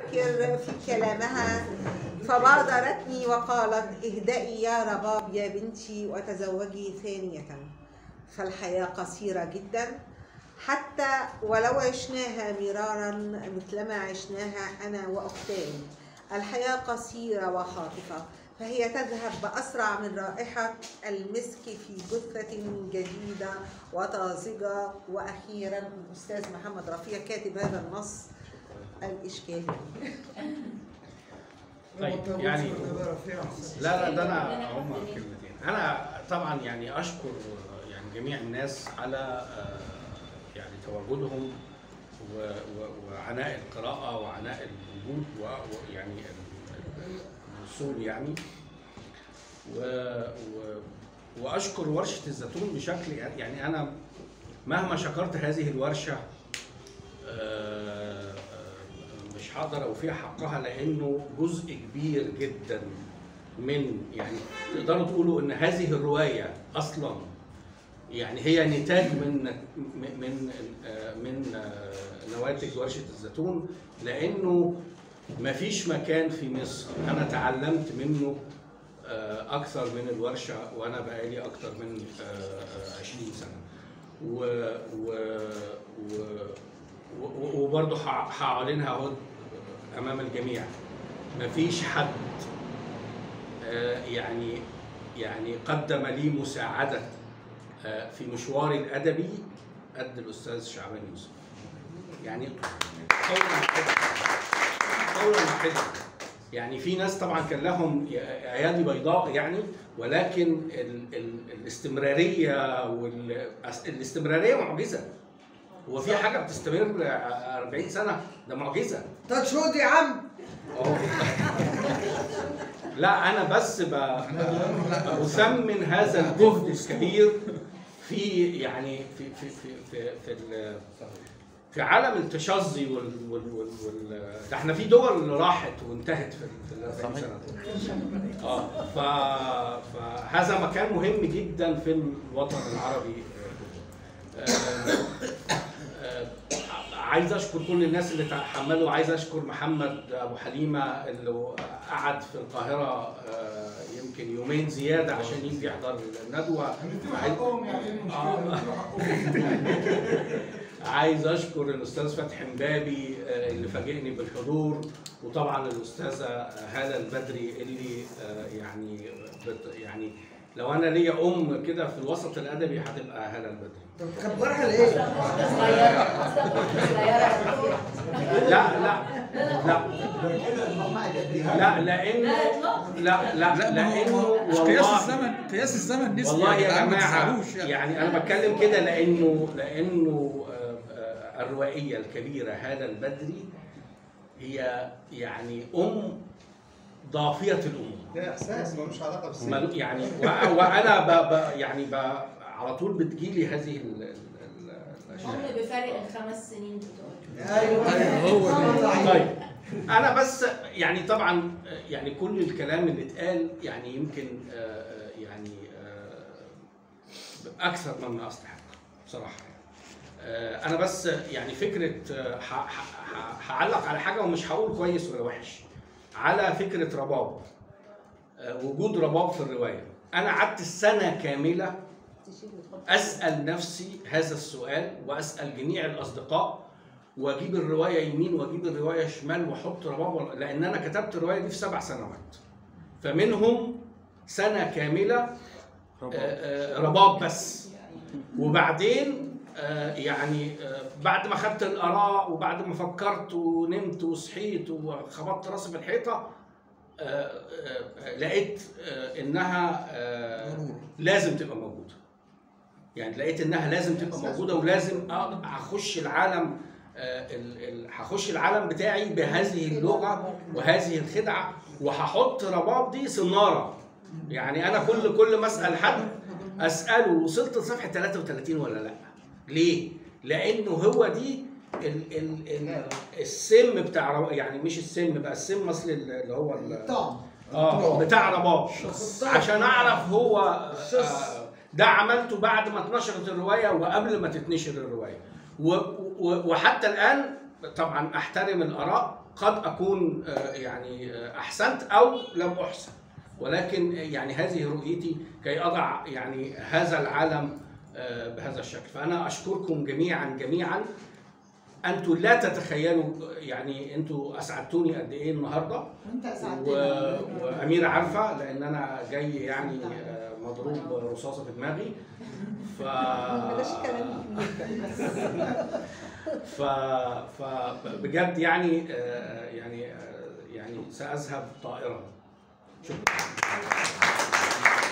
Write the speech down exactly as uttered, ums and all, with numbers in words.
تفكر في كلامها فبادرتني وقالت: اهدئي يا رباب يا بنتي وتزوجي ثانية، فالحياة قصيرة جدا، حتى ولو عشناها مرارا مثلما عشناها أنا وأختاي. الحياة قصيرة وخاطفة، فهي تذهب بأسرع من رائحة المسك في جثة جديدة وطازجة. وأخيرا الأستاذ محمد رفيع كاتب هذا النص الإشكالي. طيب يعني لا لا ده انا هم كلمتين. انا طبعا يعني اشكر يعني جميع الناس على يعني تواجدهم وعناء القراءه وعناء الوجود ويعني الوصول يعني واشكر ورشه الزيتون بشكل يعني انا مهما شكرت هذه الورشه مش هقدر اوفيها حقها، لانه جزء كبير جدا من يعني تقدروا تقولوا ان هذه الروايه اصلا يعني هي نتاج من من من نواتج ورشه الزيتون، لانه ما فيش مكان في مصر انا تعلمت منه اكثر من الورشه وانا بقالي اكثر من عشرين سنه. و و وبرضه هعلنها اهو امام الجميع، مفيش حد يعني يعني قدم لي مساعده في مشواري الادبي قد الاستاذ شعبان يوسف. يعني قولا واحدا قولا واحدا يعني في ناس طبعا كان لهم ايادي بيضاء يعني، ولكن ال ال الاستمراريه والاستمراريه معجزه. هو في حاجه بتستمر أربعين سنه؟ ده معجزه. تشهد يا عم. لا انا بس بثمن هذا الجهد الكبير في يعني في في في في في, في عالم التشظي وال وال وال ده احنا في دول راحت وانتهت في ال أربعين سنه. اه ف فهذا مكان مهم جدا في الوطن العربي. عايز اشكر كل الناس اللي تحملوا، عايز اشكر محمد ابو حليمه اللي قعد في القاهره يمكن يومين زياده عشان يجي يحضر الندوه. عايز اشكر الاستاذ فتحي مبابي اللي فاجئني بالحضور، وطبعا الاستاذه هاله البدري اللي يعني يعني لو انا ليا ام كده في الوسط الادبي هتبقى هاله البدري. طب كبرها ليه؟ لا لا لا لا لانه لا لا لانه قياس الزمن قياس الزمن نسبي والله يا جماعه يعني انا بتكلم كده لانه لانه الروائيه الكبيره هاله البدري هي يعني ام ضافيه الامور. ده احساس ملوش علاقه بالسن يعني وانا ب ب يعني ب على طول بتجيلي هذه الاشياء. هم بفرق الخمس سنين بتوع. ايوه هو طيب انا بس يعني طبعا يعني كل الكلام اللي اتقال يعني يمكن يعني اكثر مما استحق بصراحه. انا بس يعني فكره هعلق على حاجه ومش هقول كويس ولا وحش، على فكره رباب، وجود رباب في الروايه. انا قعدت سنه كامله اسال نفسي هذا السؤال واسال جميع الاصدقاء، واجيب الروايه يمين واجيب الروايه شمال واحط رباب، لان انا كتبت الروايه دي في سبع سنوات، فمنهم سنه كامله رباب بس. وبعدين يعني بعد ما خدت الاراء وبعد ما فكرت ونمت وصحيت وخبطت راسي في الحيطه لقيت انها لازم تبقى موجوده. يعني لقيت انها لازم تبقى موجوده ولازم اخش العالم هخش العالم بتاعي بهذه اللغه وهذه الخدعه، وهحط رباب دي صناره. يعني انا كل كل ما اسال حد اساله وصلت لصفحه ثلاثة وثلاثين ولا لا؟ ليه؟ لانه هو دي ال ال ال السم بتاع يعني مش السم بقى السم اصل اللي هو الطعم اه بتاع رباب، عشان اعرف هو آه ده عملته بعد ما اتنشرت الروايه وقبل ما تتنشر الروايه. وحتى الان طبعا احترم الاراء قد اكون يعني احسنت او لم احسن، ولكن يعني هذه رؤيتي كي اضع يعني هذا العالم بهذا الشكل. فانا اشكركم جميعا جميعا. انتوا لا تتخيلوا يعني انتوا اسعدتوني قد ايه النهارده. وانت اسعدتني. و... واميره عارفه لان انا جاي يعني مضروب رصاصه في دماغي. ف بلاش كلام كبير. ف فبجد يعني يعني يعني ساذهب طائرا. شكرا.